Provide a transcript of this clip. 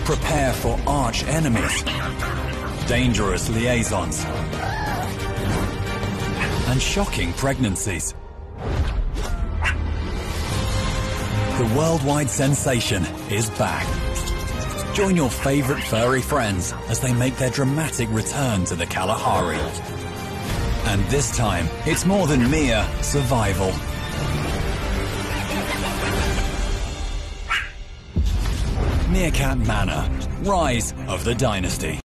Prepare for arch enemies, dangerous liaisons, and shocking pregnancies. The worldwide sensation is back. Join your favorite furry friends as they make their dramatic return to the Kalahari. And this time, it's more than mere survival. Meerkat Manor, Rise of the Dynasty.